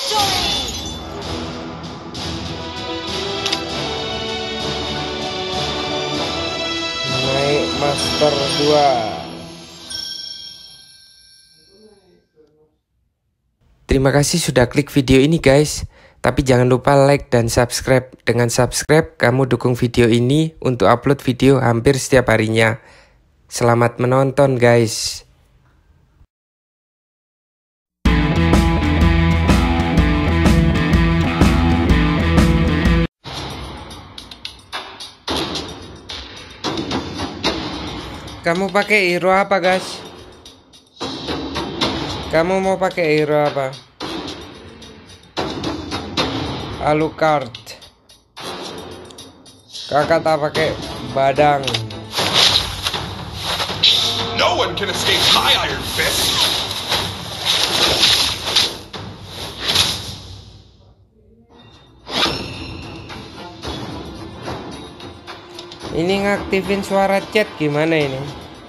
Naik Master 2. Terima kasih sudah klik video ini guys. Tapi jangan lupa like dan subscribe. Dengan subscribe kamu dukung video ini untuk upload video hampir setiap harinya. Selamat menonton guys. Kamu pakai hero apa guys? Kamu mau pakai hero apa? Alucard. Kakak tak pakai badang. No one can escape my Iron Fist. Ini ngaktifin suara chat gimana ini?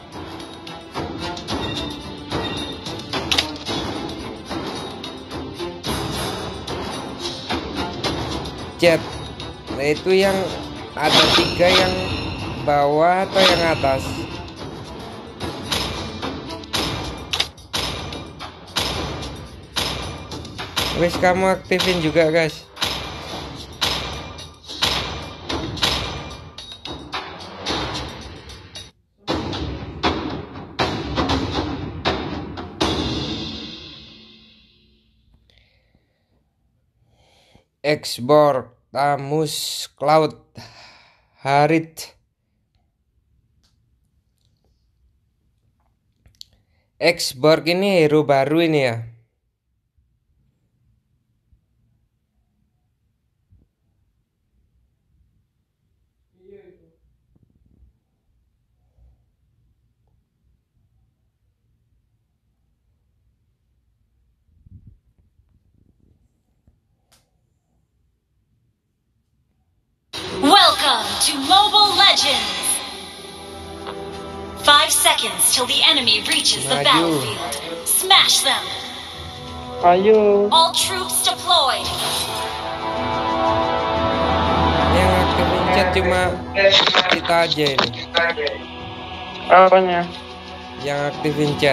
Chat. Nah, itu yang ada 3 yang bawah atau yang atas? Wes kamu aktifin juga guys. Exborg, Tamus, Cloud, Harit. Exborg ini hero baru ini ya. Welcome to Mobile Legends! 5 seconds till the enemy reaches the battlefield. Smash them! Ayo. All troops deployed! Yang aktifin chat cuma kita aja ini. Apanya? Yang aktifin chat.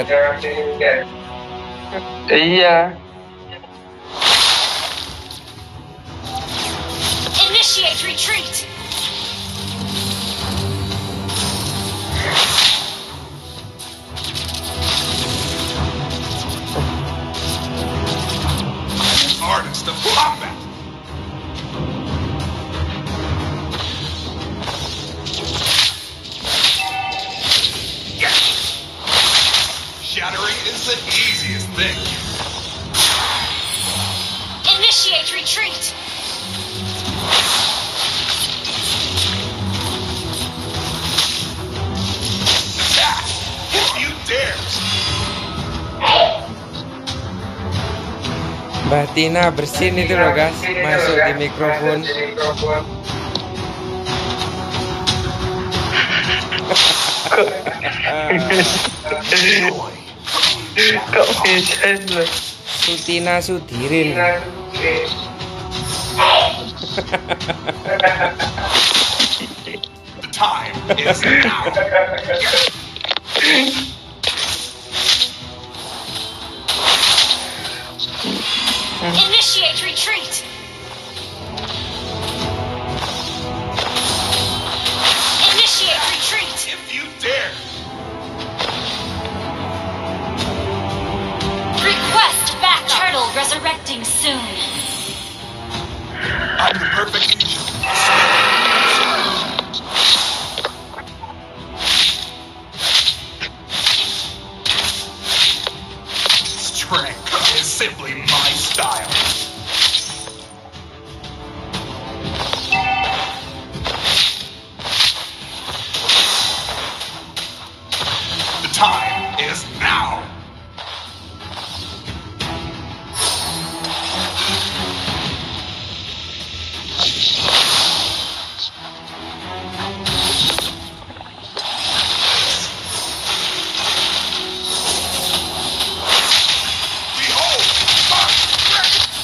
Iya. Initiate retreat! Artist of combat. Shattering is the easiest thing. Initiate retreat! Attack! If you dare! Mbak Tina bersin itu loh guys, masuk di mikrofon. Kok bisa lu? Sutina Sudirin. The time is now. Initiate retreat! Initiate retreat! If you dare! Request back turtle resurrecting soon. I'm the perfect future. Strength is simply my style. The time is now. Behold, my strength!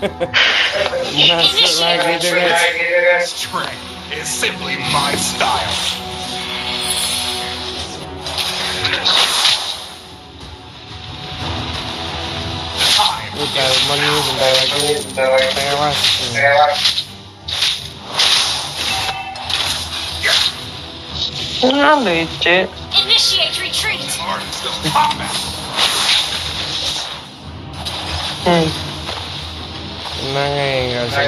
Masuk lagi tuh guys. Strength is simply my style. The time Udah menu bentar lagi tewas. Nah, leceh. Initiate retreat. artist of combat. Tenang nggak usah.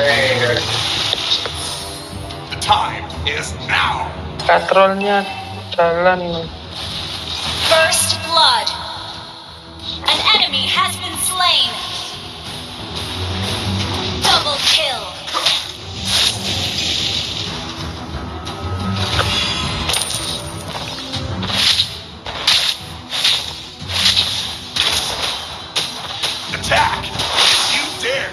The time is now. Katrolnya jalan. First blood. An enemy has been slain. Double kill. Attack! You dare!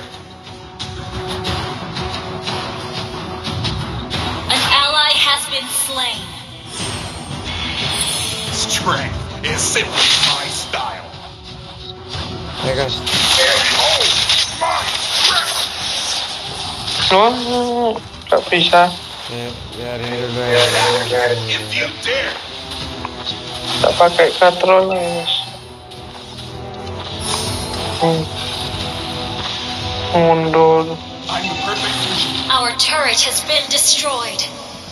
An ally has been slain. Strength is simply my style. Ya guys. Oh, my strength! Oh, gak bisa. Ya, biarin dulu ya. If you dare! Tak pakai katrol guys. Mundur. I'm the perfect fusion. Our turret has been destroyed.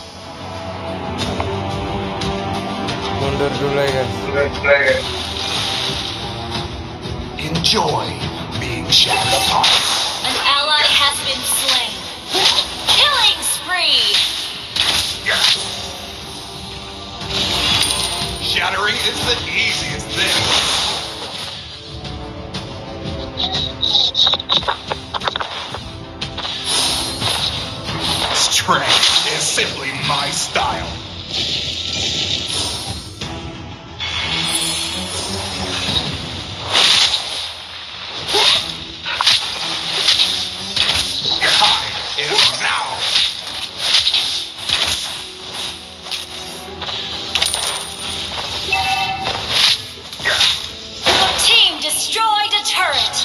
Mundur dulu ya guys. Enjoy being shattered apart. An ally has been slain. Killing spree. Shattering is the easiest thing. Strength is simply my style. Time is now. Your team destroyed a turret.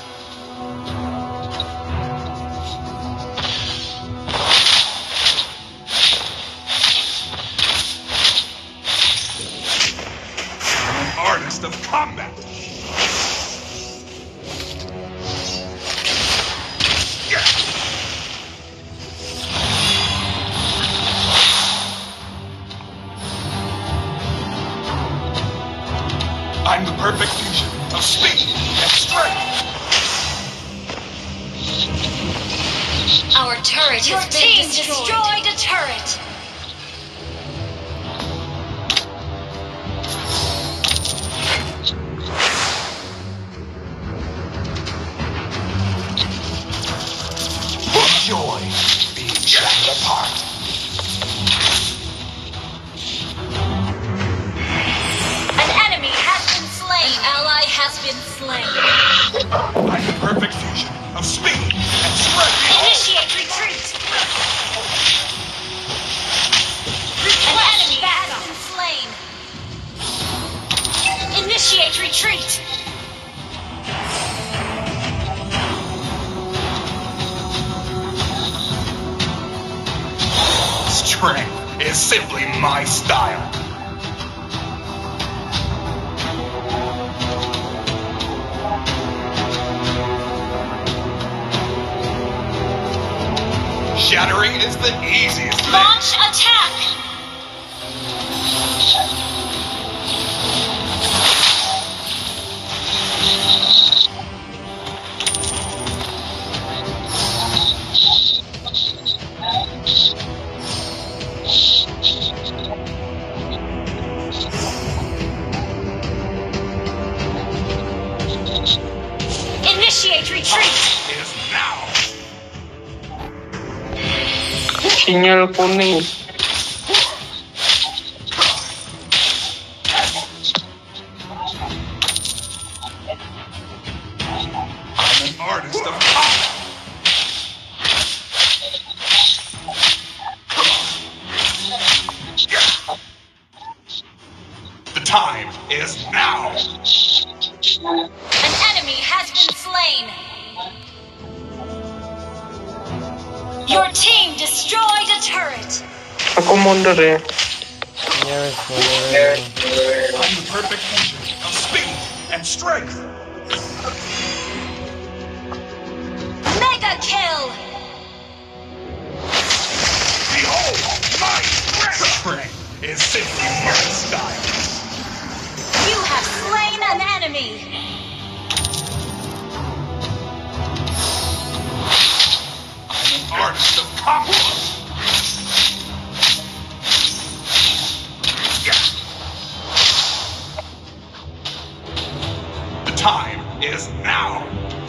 I'm an artist of combat. I'm the perfect fusion of speed and strength. Our turret has been destroyed a turret. Enjoy being shattered apart. An enemy has been slain. An ally has been slain. I'm the perfect fusion of speed and strength. Initiate retreat. An enemy has been slain. Initiate retreat. Strength is simply my style. Shattering is the easiest thing. Launch attack. Initiate retreat. Is now. Sinyal kuning. I'm an artist of combat. The time is now. An enemy has been slain. Your team destroyed a turret. Aku mundur ya. Ya wes, boleh. I'm the perfect fusion of speed and strength. Mega kill. Behold, my strength is simply my style. You have slain an enemy. I'm an artist of combat. The time is now.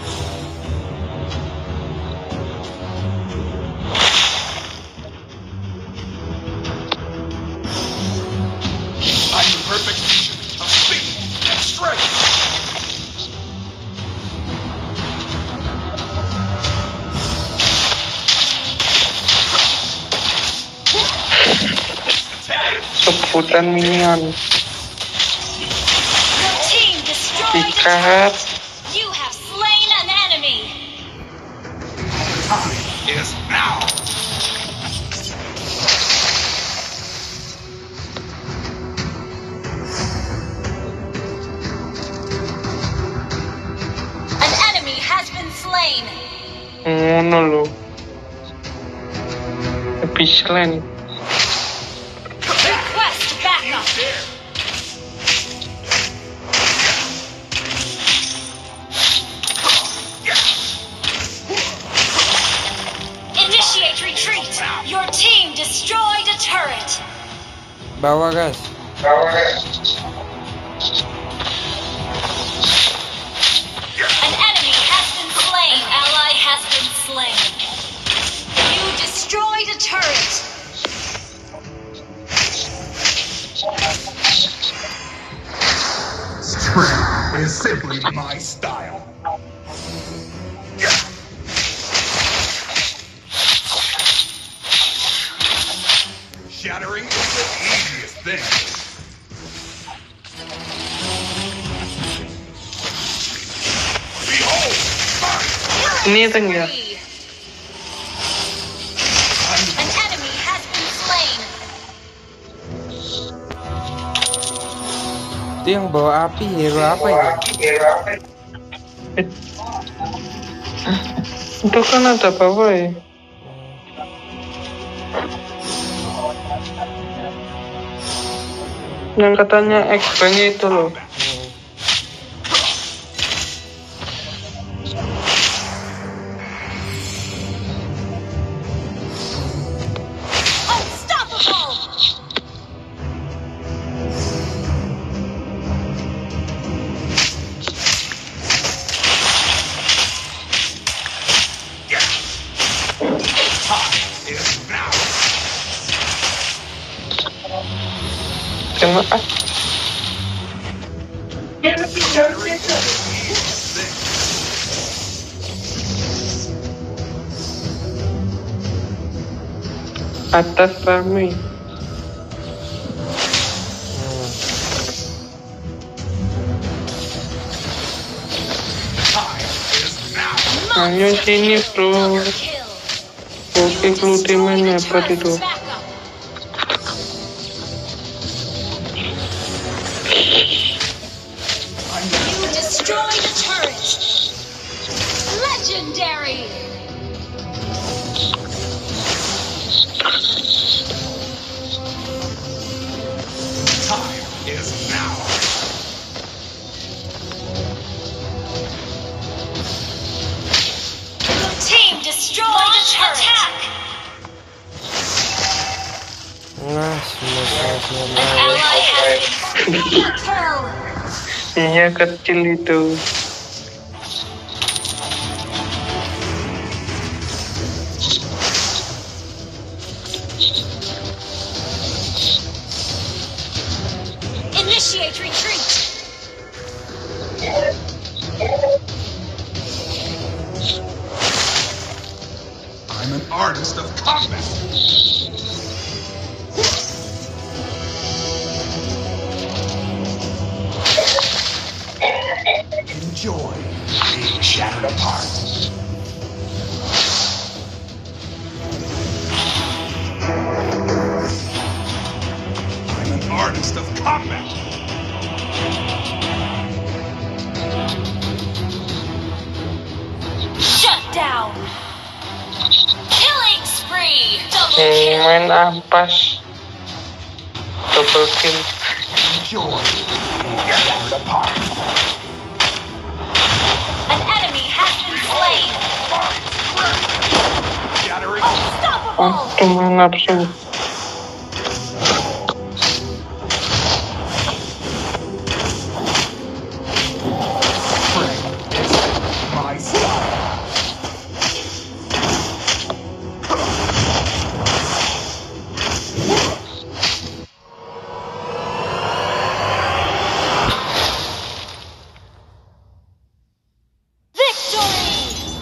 I'm the perfect fusion of speed and strength. Sebutan minion. Your team destroyed a Ikat. turret. You have slain an enemy. Time is now. An enemy has been slain. Ngono lho. Habis lain. Request backup. Initiate retreat. Your team destroyed a turret. Bawah guys. An enemy has been slain. An ally has been slain. You destroyed a turret. Strength is simply my style. Shattering is the easiest thing. Behold, my Ini tengah. Free. An enemy has been slain. Itu yang bawa api, hero apa itu? Itu kan ada bawah ya. Yang katanya X-Bank itu loh. Unstoppable. time is now. Terima kasih. Shattering is the easiest thing. Atas rame. Time is now. Ayo sini bro. Kill. Oke, Glutiman hebat itu. Backup. You destroyed a turret. Legendary. Time is now. Your team destroyed a turret. Attack. Nah, semua An ally has been kill. Iya kecil itu. Initiate retreat. I'm an artist of combat. Enjoy being shattered apart. combat. Shut down. Killing spree. Double kill. Main ampas. Double kill. Enjoy. Get apart. An enemy has been slain. Shattering. Unstoppable. Cuma nafsu. My style. Victory.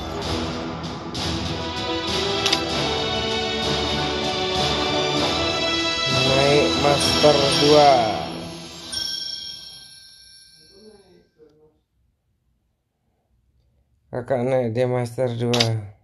Naik Master 2. Kakak naik dia Master 2.